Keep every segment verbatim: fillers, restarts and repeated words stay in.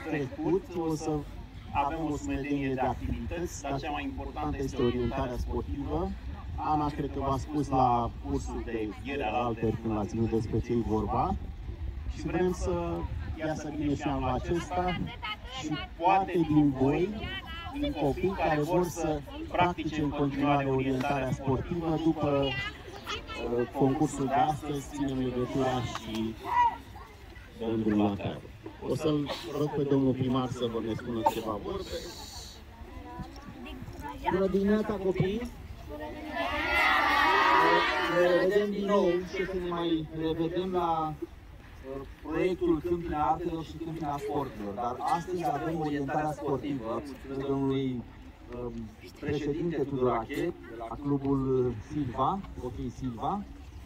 trecut o să avem o sumedenie de activități, dar cea mai importantă este orientarea sportivă. Ana, cred că v-a spus la cursul de ieri al alter, când l-ați ținut despre ce e vorba. Și vrem să iasă bine și anul acesta și poate din voi, din copii care vor să practice în continuare orientarea sportivă după uh, concursul de astăzi, ținem legătura și rândul la treabă. O să-l rog pe domnul primar să vă ne spună ceva vorbe. Bună dimineața, copii! Ne revedem din nou și să ne mai revedem la proiectul Câmpina Artelor și Câmpina Sporturilor. Dar astăzi avem orientarea sportivă de domnului președinte Tudorache, de la clubul Silva, ok Silva.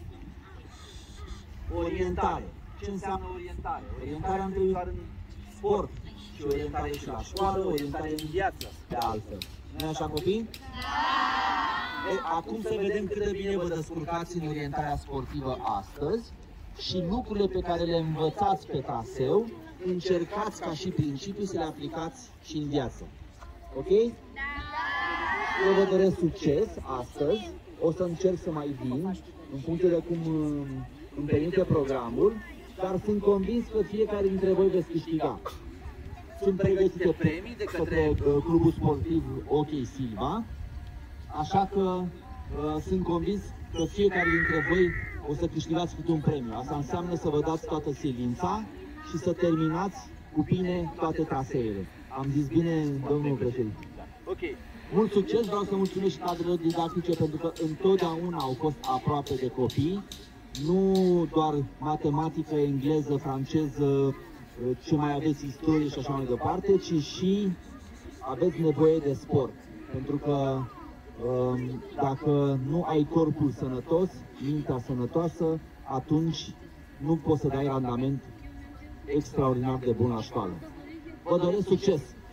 Orientare. Ce înseamnă orientare? Orientarea între doar în sport și orientare și la școală, orientare în viață, de altfel. Nu-i așa, copii? Da! E, acum să vedem cât de bine vă descurcați în orientarea sportivă astăzi și lucrurile pe care le învățați pe traseu, încercați ca și principiu să le aplicați și în viață. Ok? Da! Eu vă doresc succes astăzi. O să încerc să mai vin în funcție de cum îmi permite programul, dar sunt convins că fiecare dintre voi veți câștiga. Sunt pregătite premii de către uh, clubul sportiv OK Silva, așa că uh, sunt convins că fiecare dintre voi o să câștigați câte un premiu. Asta înseamnă să vă dați toată silința și să terminați cu bine toate traseele. Am zis bine, domnul președinte? Ok. Mult succes, vreau să mulțumesc și cadrelor didactice pentru că întotdeauna au fost aproape de copii. Nu doar matematică, engleză, franceză, ce mai aveți istorie și așa mai departe, ci și aveți nevoie de sport. Pentru că dacă nu ai corpul sănătos, mintea sănătoasă, atunci nu poți să dai randament extraordinar de bun la școală. Vă doresc succes!